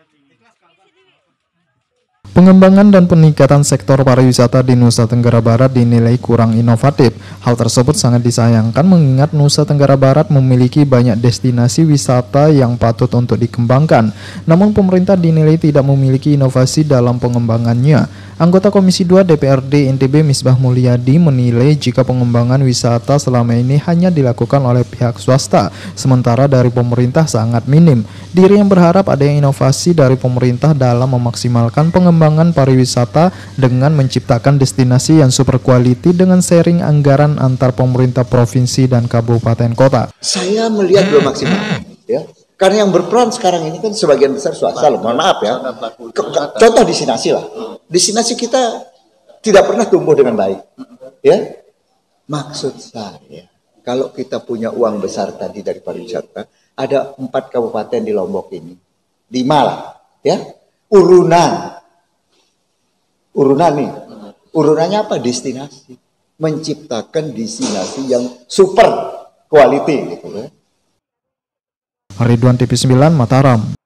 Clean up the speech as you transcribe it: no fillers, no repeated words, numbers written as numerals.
Pengembangan dan peningkatan sektor pariwisata di Nusa Tenggara Barat dinilai kurang inovatif. Hal tersebut sangat disayangkan mengingat Nusa Tenggara Barat memiliki banyak destinasi wisata yang patut untuk dikembangkan. Namun pemerintah dinilai tidak memiliki inovasi dalam pengembangannya. Anggota Komisi 2 DPRD NTB Misbah Mulyadi menilai jika pengembangan wisata selama ini hanya dilakukan oleh pihak swasta, sementara dari pemerintah sangat minim. Dirinya berharap ada inovasi dari pemerintah dalam memaksimalkan pengembangan pariwisata dengan menciptakan destinasi yang super quality dengan sharing anggaran antar pemerintah provinsi dan kabupaten kota. Saya melihat belum maksimal, ya. Karena yang berperan sekarang ini kan sebagian besar swasta loh, mohon maaf ya. Contoh destinasi lah. Destinasi kita tidak pernah tumbuh dengan baik. Ya. Maksud saya, kalau kita punya uang besar tadi dari pariwisata, ada 4 kabupaten di Lombok ini. 5 lah, ya. Urunan nih. Urunannya apa? Destinasi. Menciptakan destinasi yang super quality gitu ya. Ridwan TV 9 Mataram.